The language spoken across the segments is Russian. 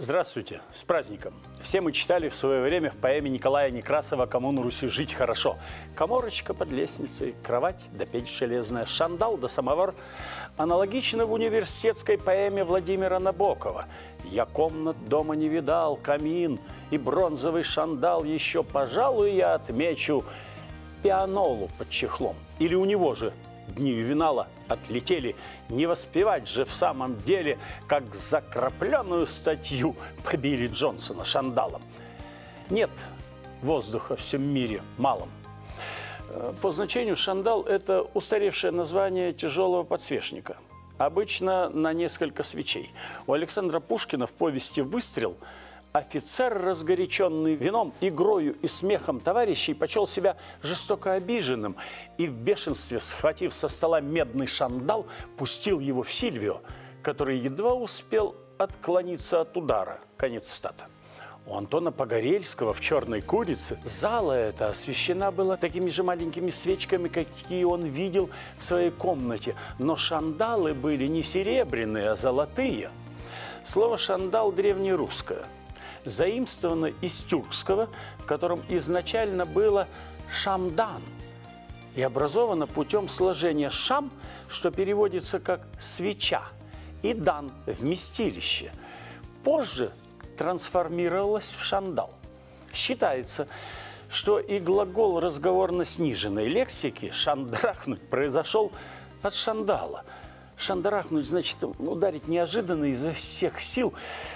Здравствуйте, с праздником! Все мы читали в свое время в поэме Николая Некрасова «Кому на Руси жить хорошо». Коморочка под лестницей, кровать да печь железная, шандал да самовар. Аналогично в университетской поэме Владимира Набокова. «Я комнат дома не видал, камин и бронзовый шандал еще, пожалуй, я отмечу пианолу под чехлом». Или у него же дни ювенала отлетели. Не воспевать же в самом деле, как закрапленную статью побили Джонсона шандалом. Нет воздуха в всем мире малом. По значению шандал – это устаревшее название тяжелого подсвечника. Обычно на несколько свечей. У Александра Пушкина в повести «Выстрел» офицер, разгоряченный вином, игрою и смехом товарищей, почел себя жестоко обиженным и в бешенстве, схватив со стола медный шандал, пустил его в Сильвио, который едва успел отклониться от удара. Конец цитаты. У Антона Погорельского в «Черной курице» зала эта освещена была такими же маленькими свечками, какие он видел в своей комнате, но шандалы были не серебряные, а золотые. Слово «шандал» древнерусское, заимствовано из тюркского, в котором изначально было «шамдан», и образовано путем сложения «шам», что переводится как «свеча», и «дан» – «вместилище». Позже трансформировалось в «шандал». Считается, что и глагол разговорно-сниженной лексики «шандрахнуть» произошел от шандала. Шандарахнуть значит ударить неожиданно изо всех сил.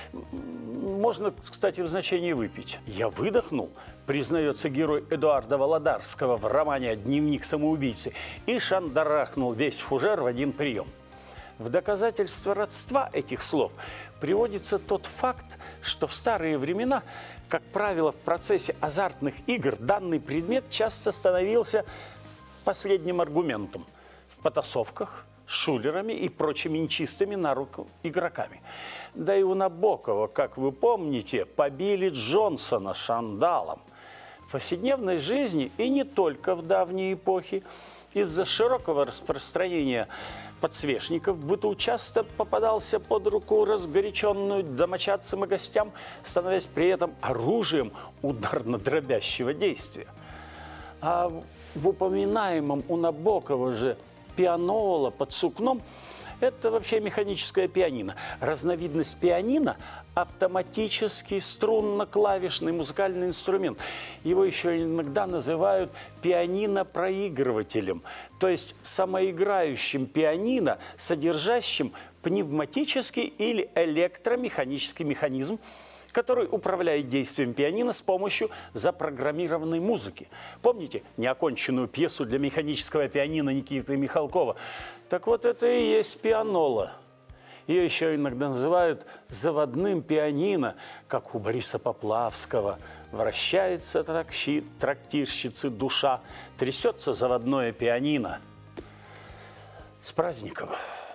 Можно, кстати, в значении выпить. «Я выдохнул», признается герой Эдуарда Володарского в романе «Дневник самоубийцы», и шандарахнул весь фужер в один прием. В доказательство родства этих слов приводится тот факт, что в старые времена, как правило, в процессе азартных игр данный предмет часто становился последним аргументом в потасовках с шулерами и прочими нечистыми на руку игроками. Да и у Набокова, как вы помните, побили Джонсона шандалом. В повседневной жизни, и не только в давние эпохи, из-за широкого распространения подсвечников в быту часто попадался под руку разгоряченную домочадцам и гостям, становясь при этом оружием ударно-дробящего действия. А в упоминаемом у Набокова же пианола под сукном – это вообще механическое пианино. Разновидность пианино – автоматический струнно-клавишный музыкальный инструмент. Его еще иногда называют пианино-проигрывателем, то есть самоиграющим пианино, содержащим пневматический или электромеханический механизм, который управляет действием пианино с помощью запрограммированной музыки. Помните неоконченную пьесу для механического пианино Никиты Михалкова? Так вот, это и есть пианола. Ее еще иногда называют заводным пианино, как у Бориса Поплавского. Вращается трактирщицы душа, трясется заводное пианино. С праздником!